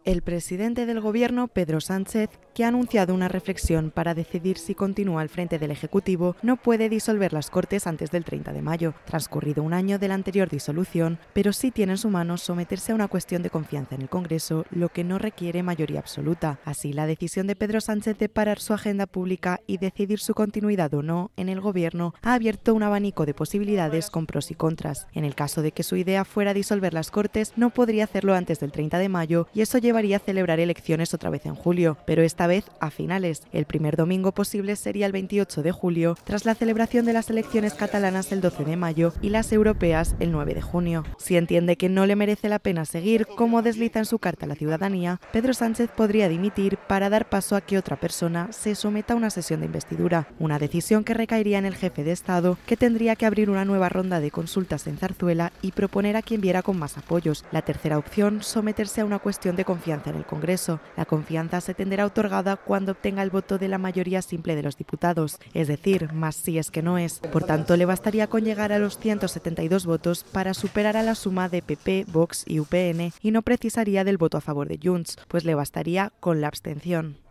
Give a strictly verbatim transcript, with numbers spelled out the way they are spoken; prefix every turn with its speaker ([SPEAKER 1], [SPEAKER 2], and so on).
[SPEAKER 1] El presidente del Gobierno, Pedro Sánchez, que ha anunciado una reflexión para decidir si continúa al frente del Ejecutivo, no puede disolver las Cortes antes del treinta de mayo, transcurrido un año de la anterior disolución, pero sí tiene en su mano someterse a una cuestión de confianza en el Congreso, lo que no requiere mayoría absoluta. Así, la decisión de Pedro Sánchez de parar su agenda pública y decidir su continuidad o no en el Gobierno ha abierto un abanico de posibilidades con pros y contras. En el caso de que su idea fuera disolver las Cortes, no podría hacerlo antes del treinta de mayo y eso llevaría a celebrar elecciones otra vez en julio, pero esta vez a finales. El primer domingo posible sería el veintiocho de julio, tras la celebración de las elecciones catalanas el doce de mayo y las europeas el nueve de junio. Si entiende que no le merece la pena seguir, como desliza en su carta a la ciudadanía, Pedro Sánchez podría dimitir para dar paso a que otra persona se someta a una sesión de investidura, una decisión que recaería en el jefe de Estado, que tendría que abrir una nueva ronda de consultas en Zarzuela y proponer a quien viera con más apoyos. La tercera opción, someterse a una cuestión de confianza en el Congreso. La confianza se tendrá otorgada cuando obtenga el voto de la mayoría simple de los diputados, es decir, más si es que no es. Por tanto, le bastaría con llegar a los ciento setenta y dos votos para superar a la suma de P P, Vox y U P N y no precisaría del voto a favor de Junts, pues le bastaría con la abstención.